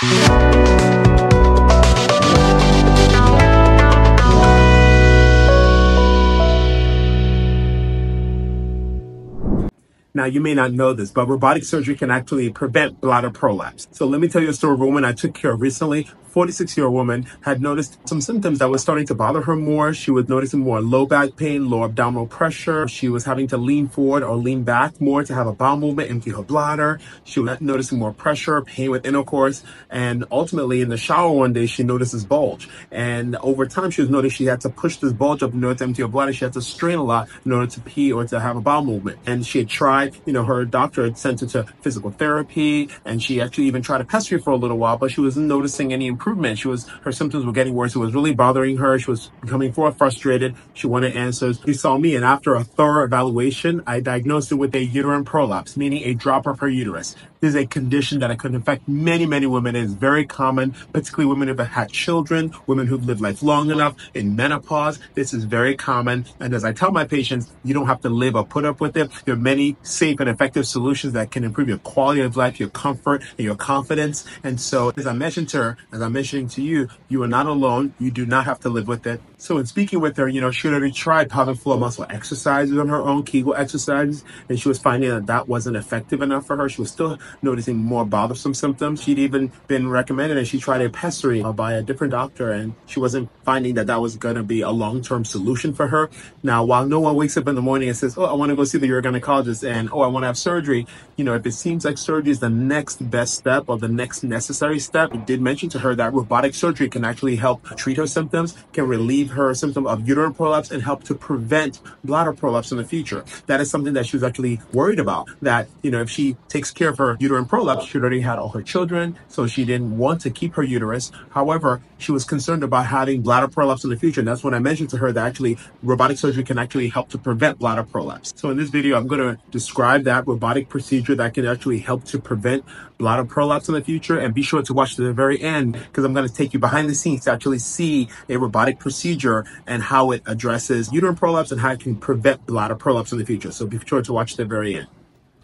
Now, you may not know this, but robotic surgery can actually prevent bladder prolapse. So let me tell you a story of a woman I took care of recently. 46-year-old woman had noticed some symptoms that was starting to bother her more. She was noticing more low back pain, low abdominal pressure. She was having to lean forward or lean back more to have a bowel movement, empty her bladder. She was noticing more pressure, pain with intercourse. And ultimately, in the shower one day, she noticed this bulge. And over time, she was noticing she had to push this bulge up in order to empty her bladder. She had to strain a lot in order to pee or to have a bowel movement. And she had tried, her doctor had sent her to physical therapy, and she actually even tried a pessary for a little while, but she wasn't noticing any improvement. Her symptoms were getting worse. It was really bothering her. She was becoming more frustrated. She wanted answers. She saw me, and after a thorough evaluation, I diagnosed it with a uterine prolapse, meaning a drop of her uterus. This is a condition that could affect many, many women. It is very common, particularly women who have had children, women who've lived life long enough, in menopause. This is very common. And as I tell my patients, you don't have to live or put up with it. There are many safe and effective solutions that can improve your quality of life, your comfort, and your confidence. And so, as I mentioned to her, as I'm mentioning to you, you are not alone. You do not have to live with it. So in speaking with her, she already tried pelvic floor muscle exercises on her own, Kegel exercises, and she was finding that that wasn't effective enough for her. She was still noticing more bothersome symptoms. She'd even been recommended, and she tried a pessary by a different doctor, and she wasn't finding that that was going to be a long-term solution for her. Now, while no one wakes up in the morning and says, oh, I want to go see the urogynecologist, and oh, I want to have surgery, if it seems like surgery is the next best step or the next necessary step, I did mention to her that robotic surgery can actually help treat her symptoms, can relieve her symptom of uterine prolapse, and help to prevent bladder prolapse in the future. That is something that she was actually worried about, that, if she takes care of her uterine prolapse, she already had all her children, so she didn't want to keep her uterus. However, she was concerned about having bladder prolapse in the future, and that's when I mentioned to her that actually robotic surgery can actually help to prevent bladder prolapse. So in this video, I'm going to describe that robotic procedure that can actually help to prevent bladder prolapse in the future, and be sure to watch to the very end, because I'm going to take you behind the scenes to actually see a robotic procedure and how it addresses uterine prolapse and how it can prevent bladder prolapse in the future. So be sure to watch to the very end.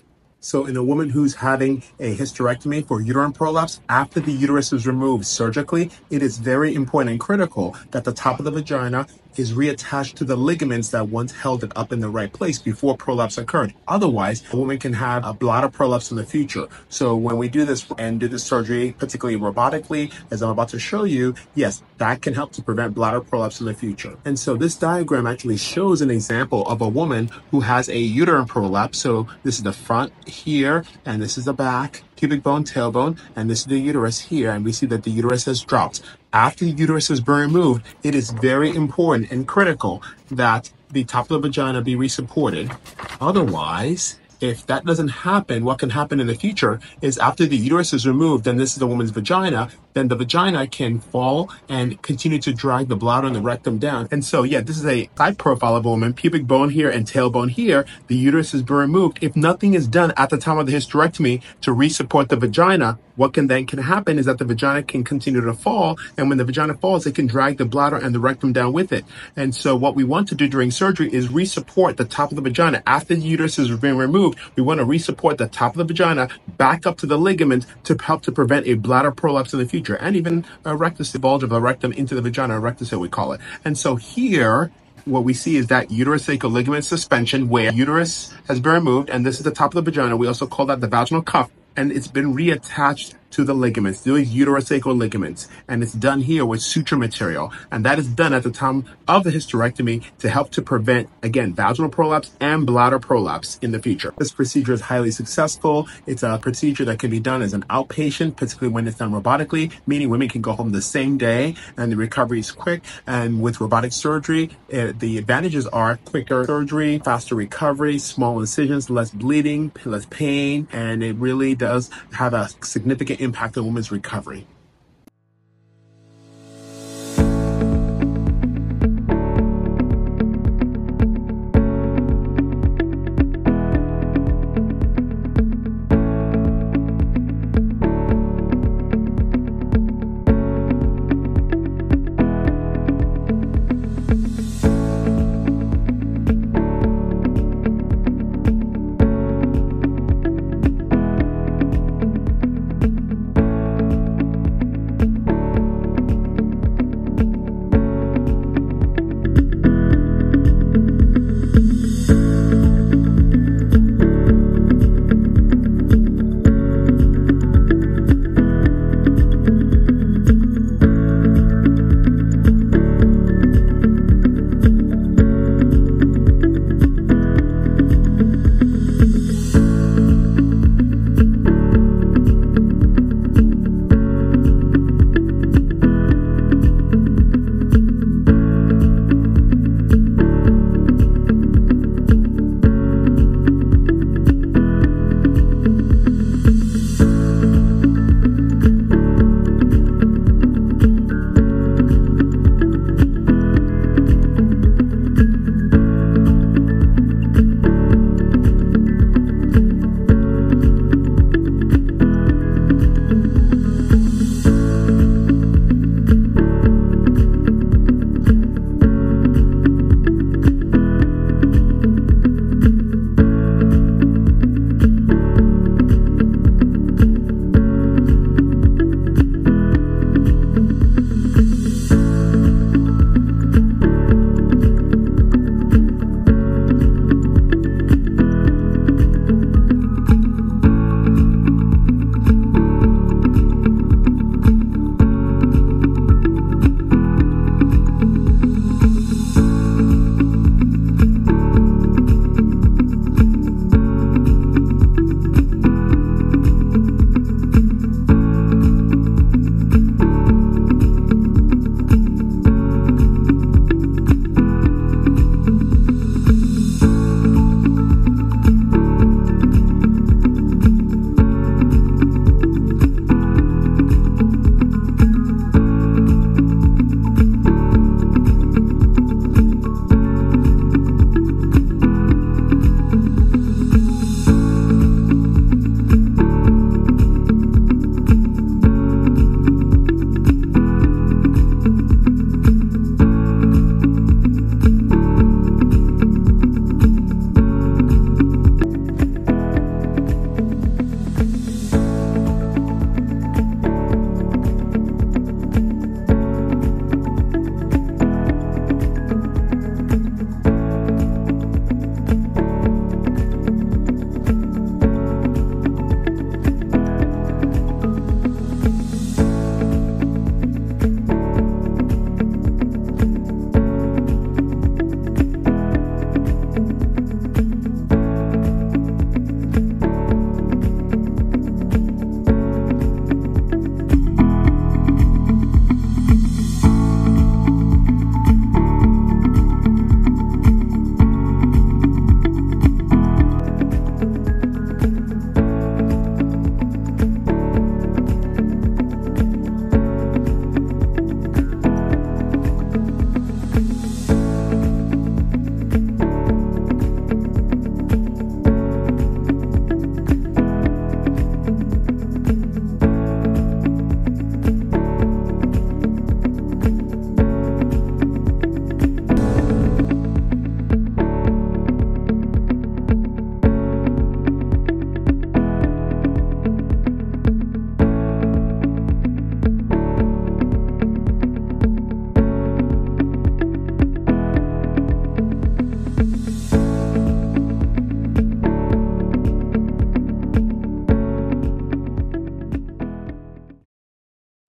So in a woman who's having a hysterectomy for uterine prolapse, after the uterus is removed surgically, it is very important and critical that the top of the vagina is reattached to the ligaments that once held it up in the right place before prolapse occurred. Otherwise, a woman can have a bladder prolapse in the future. So when we do this and do this surgery, particularly robotically, as I'm about to show you, yes, that can help to prevent bladder prolapse in the future. And so this diagram actually shows an example of a woman who has a uterine prolapse. So this is the front here, and this is the back, pubic bone, tailbone, and this is the uterus here, and we see that the uterus has dropped. After the uterus has been removed, it is very important and critical that the top of the vagina be resupported. Otherwise, if that doesn't happen, what can happen in the future is after the uterus is removed, and this is the woman's vagina, then the vagina can fall and continue to drag the bladder and the rectum down. And so, yeah, this is a side profile of a woman, pubic bone here and tailbone here. The uterus has been removed. If nothing is done at the time of the hysterectomy to resupport the vagina, what can happen is that the vagina can continue to fall, and when the vagina falls, it can drag the bladder and the rectum down with it. And so what we want to do during surgery is resupport the top of the vagina. After the uterus has been removed, we want to resupport the top of the vagina back up to the ligament to help to prevent a bladder prolapse in the future, and even a rectus, the bulge of a rectum into the vagina, a rectus we call it. And so here, what we see is that uterosacral ligament suspension, where uterus has been removed, and this is the top of the vagina. We also call that the vaginal cuff, and it's been reattached to the ligaments, these uterosacral ligaments, and it's done here with suture material, and that is done at the time of the hysterectomy to help to prevent, again, vaginal prolapse and bladder prolapse in the future. This procedure is highly successful. It's a procedure that can be done as an outpatient, particularly when it's done robotically, meaning women can go home the same day and the recovery is quick. And with robotic surgery, the advantages are quicker surgery, faster recovery, small incisions, less bleeding, less pain, and it really does have a significant impact on women's recovery.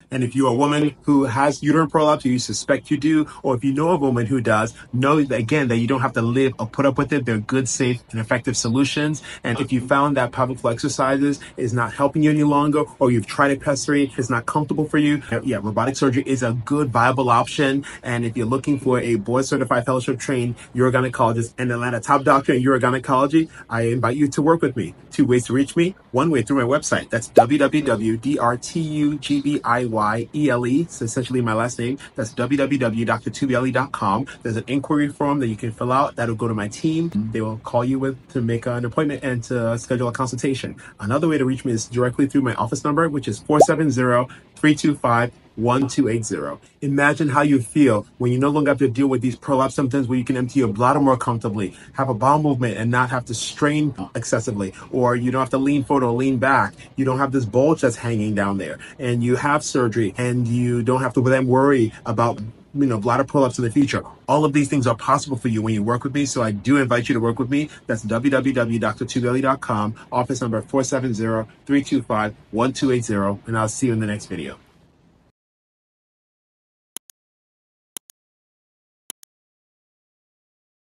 And if you're a woman who has uterine prolapse, or you suspect you do, or if you know a woman who does, know that, again, that you don't have to live or put up with it. They're good, safe, and effective solutions. And if you found that pelvic floor exercises is not helping you any longer, or you've tried a pessary, it's not comfortable for you, yeah, robotic surgery is a good, viable option. And if you're looking for a board-certified, fellowship-trained urogynecologist and Atlanta top doctor in urogynecology, I invite you to work with me. 2 ways to reach me. One way through my website. That's www.drtugbiyele. So essentially my last name. That's www.drtugbiyele.com. There's an inquiry form that you can fill out. That'll go to my team. They will call you to make an appointment and to schedule a consultation. Another way to reach me is directly through my office number, which is 470-325-1280. Imagine how you feel when you no longer have to deal with these prolapse symptoms, where you can empty your bladder more comfortably, have a bowel movement and not have to strain excessively, or you don't have to lean forward or lean back. You don't have this bulge that's hanging down there, and you have surgery, and you don't have to then worry about bladder prolapse in the future. All of these things are possible for you when you work with me. So I do invite you to work with me. That's www.drtugbiyele.com, office number 470-325-1280. And I'll see you in the next video.